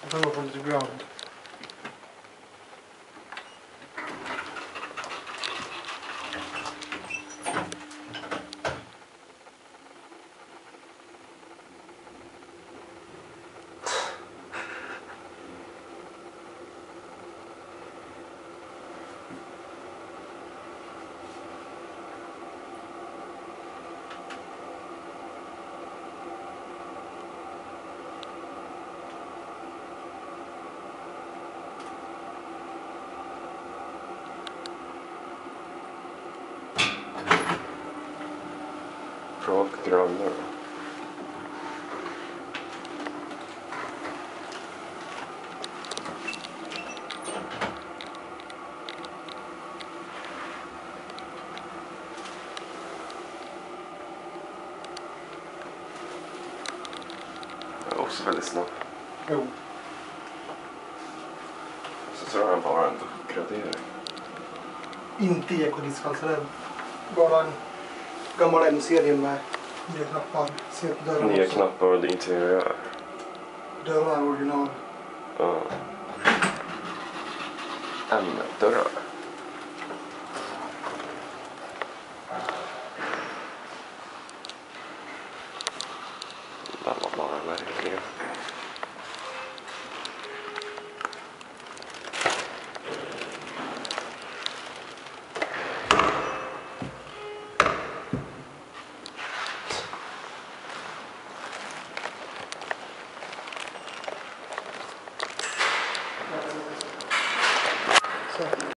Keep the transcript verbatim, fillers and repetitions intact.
Jag får gå på lite ground. Rak gröna. Det är också väldigt snabb. Jo. Så tror jag bara en gradering. Inte ekodisc, alltså det är bara en gammal M-serie med nya knappar. Se på dörren Nya också. knappar och interiör. Dörren är original. Ja. M-dörrar.